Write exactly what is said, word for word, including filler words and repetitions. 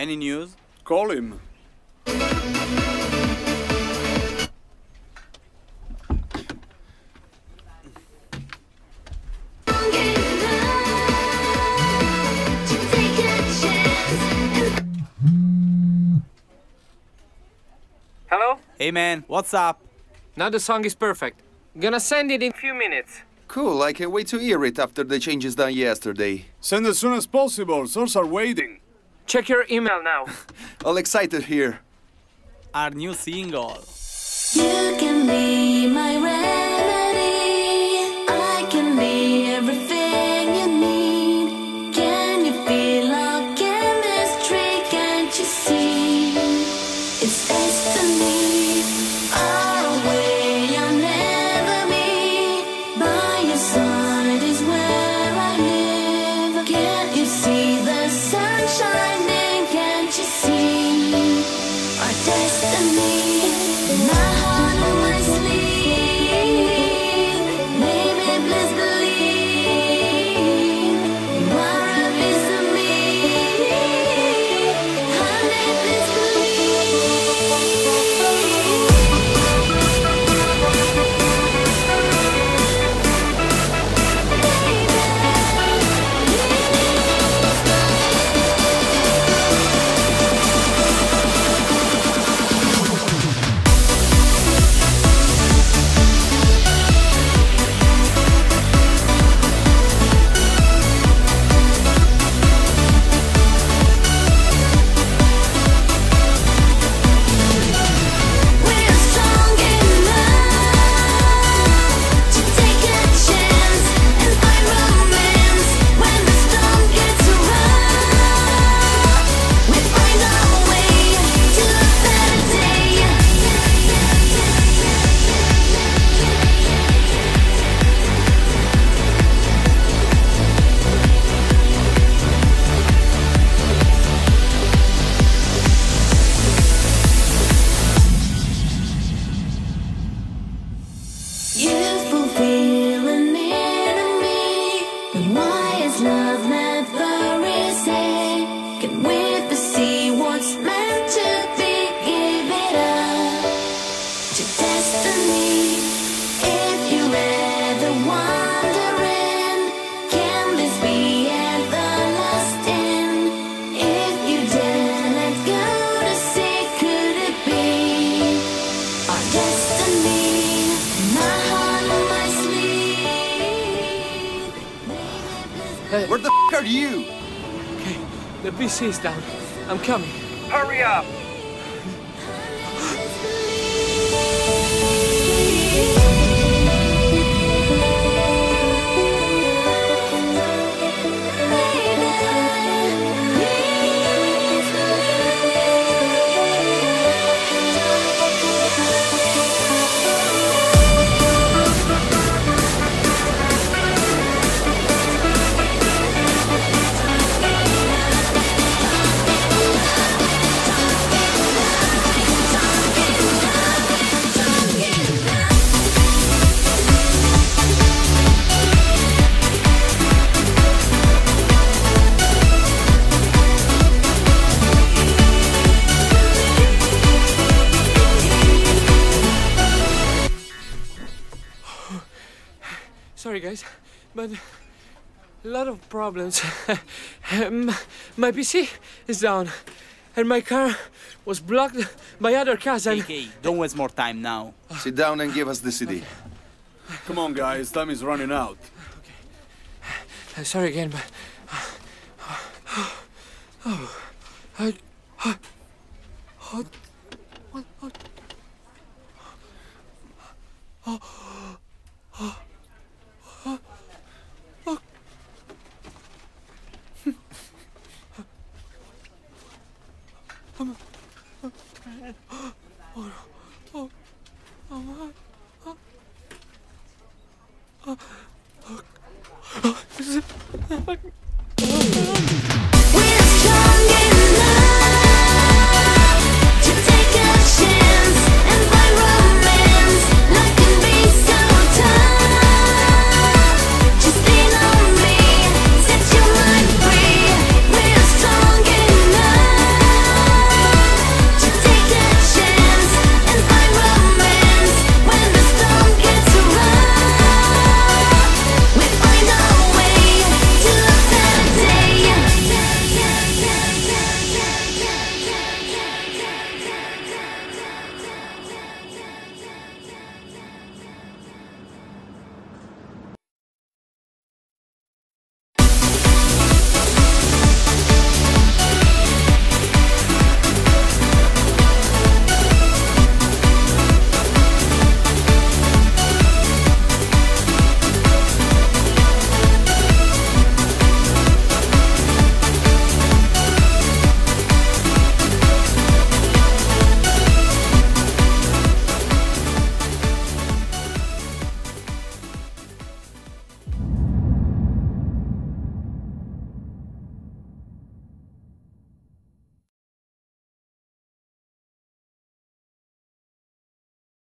Any news? Call him. Hello? Hey man, what's up? Now the song is perfect. Gonna send it in a few minutes. Cool, I can't wait to hear it after the changes done yesterday. Send as soon as possible, sources are waiting. Check your email now. All excited here. Our new single. You can be my remedy. I can be everything you need. Can you feel our chemistry? Can't you see? It's destiny. Our way I'll never be. By your side is where I live. Can't you see the sun shining? Can't you see our destiny? My heart on my sleeve. Baby, please believe. You are a piece of me. Honey, please we're strong enough to take a chance and find romance. When the storm gets rough, we find our way to a better day. You fulfill an enemy. Then why is love never easy? Can we foresee what's meant to be? Give it up to destiny. If you're ever wondering, can this be everlasting? If you dare let go to see, could it be our destiny? My heart on my sleeve. Hey, Where the f are you? okay, the P C is down. I'm coming. Hurry up! Sorry guys, but a lot of problems. Um, my P C is down, and my car was blocked by other cars. And Okay, don't waste more time now. Sit down and give us the C D. Come on, guys, time is running out. Uh, sorry again, but oh, I, I, oh, what, what, oh, oh, oh, oh. Oh, this is